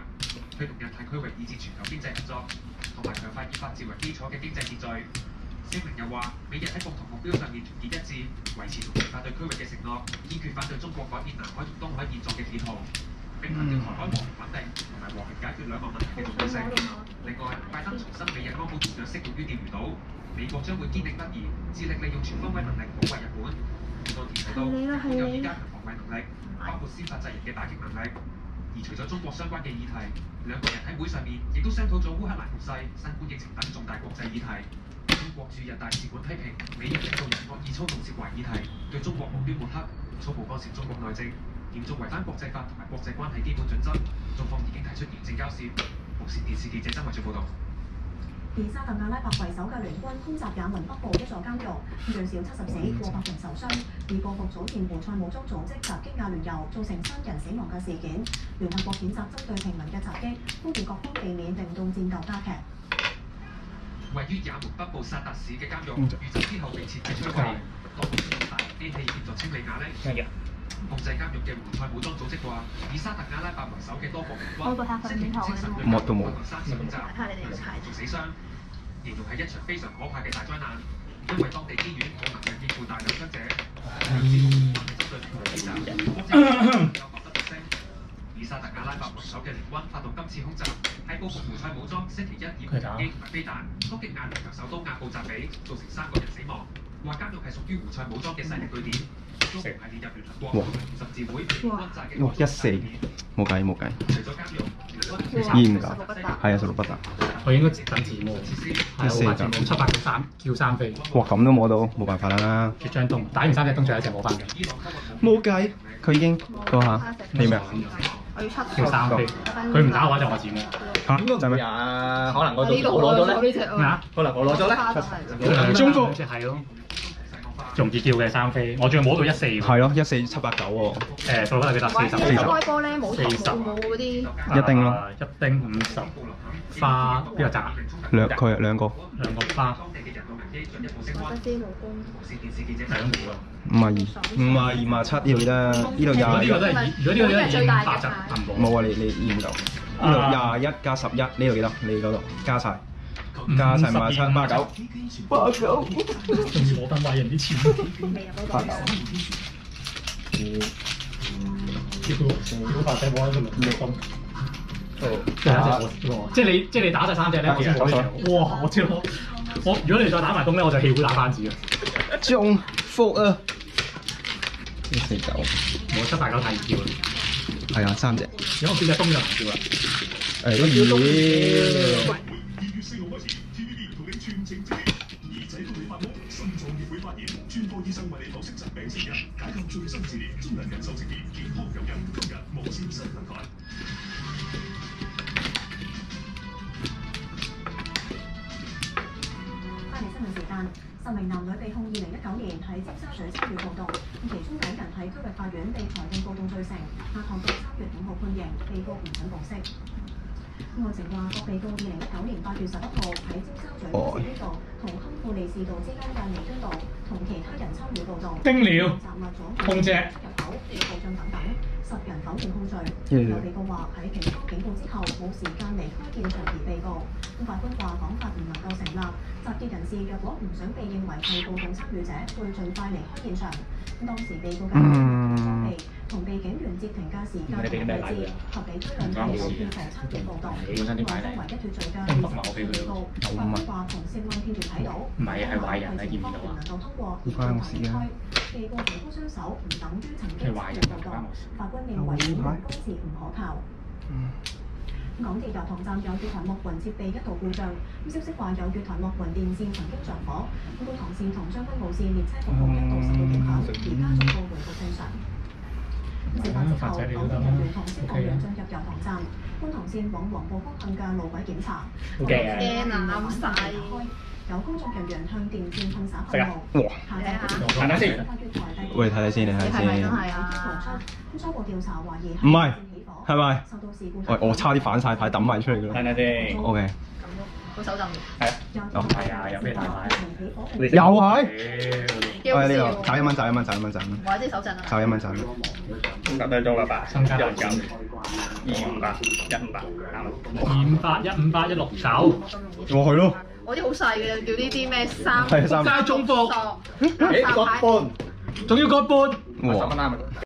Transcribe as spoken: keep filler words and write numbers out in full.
推動印太區域以至全球經濟合作，同埋強化以法治為基礎嘅經濟秩序。聲明又話，美日喺共同目標上面團結一致，維持同強化對區域嘅承諾，堅決反對中國改變南海同東海現狀嘅企圖，並強調台灣和平穩定同埋和平解決兩岸問題嘅重要性。另外，拜登重申美日安保條約適用於釣魚島，美國將會堅定不移，致力利用全方位能力保衛日本。岸田提到，日本有意加強防衛能力，包括司法制人嘅打擊能力。而除咗中國相關嘅議題，兩個人喺會上面亦都商討咗烏克蘭局勢、新冠疫情等重大國際議題。中國駐日大使館批評美日領導人惡意操縱涉華議題，對中國無端抹黑，粗暴干涉中國內政，嚴重違反國際法同埋國際關係基本準則。中方已經提出嚴正交涉。無線電視記者曾慧俊報導。 而沙特阿拉伯為首嘅聯軍空襲也門北部一座監獄，最少七十死，過百人受傷，以報復早前胡塞武裝組織襲擊阿聯酋造成三人死亡嘅事件。聯合國譴責針對平民嘅襲擊，呼籲各方避免令到戰鬥加劇。 位於也門北部薩達市嘅監獄，遇襲之後被徹底摧毀，當局使用大型機器協助清理瓦礫。控制監獄嘅胡塞武裝組織話，以沙特阿拉伯為首嘅多國聯軍星期五清晨對監獄發生三次空襲，造成死傷，形容係一場非常可怕嘅大災難，因為當地醫院冇能力應付大量傷者。以沙特阿拉伯為首嘅聯軍發動今次空襲，係報復胡塞武裝星期一以無人機同埋飛彈攻擊阿聯酋首都阿布扎比，造成三個人死亡。話監獄係屬於胡塞武裝嘅勢力據點。中國係列入聯合國十字會軍炸嘅。 哇！一四冇計冇計。 除咗監獄， 二唔夠，係啊，十六不達。 我應該直等字幕，係我八字幕七八叫三叫三飛。 哇！咁都摸到，冇辦法啦。 絕張東打完三隻東，最後一隻摸翻嘅。 冇計，佢已經過下。你咩？ 我要七叫三飛，佢唔打嘅話就我字幕。 嚇？就咩？ 啊，可能我我攞咗咧。 咩啊？ 可能我攞咗咧。 中國即係咯。容易叫嘅三飛，我仲要摸到一四。係咯，一四七八九喎。 誒，數翻幾多？四十。四十。 開波咧冇冇冇嗰啲。 一丁咯。 一丁五十。花邊個扎？ 兩佢兩個。 兩個花。 得啲老公。 兩個啊。 五啊二。五啊二五啊七呢度記得，呢度廿。 呢個都係如果呢個都係最大嘅。 冇啊！你你驗唔到。呢度廿一加十一，呢度幾多？你嗰度加晒。加晒八七八九，八九，仲要攞翻壞人啲錢。八九，叫佢叫佢發仔冇喺度六金。哦，第一隻即係你即係你打晒三隻咧，我先冇呢隻。哇！我知我我如果你再打埋東咧，我就氣會打番子啊！中福啊！一四九，我七八九太易叫啦。係啊，三隻。如果我叫隻東就難叫啦。誒，都要。專科醫生為你剖析疾病前日，解構最新治療，中人人壽直面健康有人，今日無線新平台。翻嚟新聞時間，十名男女被控二零一九年喺尖沙咀參與暴動，其中九人喺區域法院被裁定暴動罪成，押後到三月五號判刑，被告唔准保釋。案情話，各被告二零一九年八月十一號喺尖沙咀威士忌道同堪富利士道之間嘅彌敦道，同其他人參與暴動， 丁了， 雜物阻控制、 入口、暴進等等，十人否認控罪。有被告話喺警方警告之後冇時間離開現場而被告。法官話講法唔能夠成立，集結人士若果唔想被認為係暴動參與者，會盡快離開現場。當時被告嘅裝備同被警員截停嘅時間同位置，合理推論係有協助參與暴動。案中唯一脱罪嘅係被告。法官話從涉案片段睇到，唔係係壞人啊，見唔到啊。能夠通過而離開。被告提高雙手唔等於曾經參與暴動。法官認為檢控公詞唔可靠。港鐵油塘站有月台幕雲設備一度故障，咁消息話有月台幕雲電線曾經着火，咁觀塘線同將軍澳線列車服務一度受到影響，而家逐步回復正常。事發之後，港鐵人員同消防員進入油塘站，觀塘線往黃埔方向嘅路軌檢查。 好驚啊！ 啱晒。 有工作人員向電線噴灑噴霧。 哇！ 睇睇先。 喂，睇睇先，你睇睇先。 係啊。 咁初步調查懷疑唔係，係咪？ 受到事故。 喂，我差啲反晒牌抌埋出嚟㗎啦。 睇睇先。 O K。 咁咯，好手震。 係啊。哦，係啊，有咩大牌？ 又係。 我喺呢度，找一蚊，找一蚊，找一蚊，找一蚊。 我知手震啊。 找一蚊，找一蚊。 十兩張八百， 新加一九，二五八，一五八， 二五八一五八一六走。 我去咯。 我啲好細嘅，叫呢啲咩三係三加中伏， 誒個半， 仲要個半。 哇！ 十蚊啱。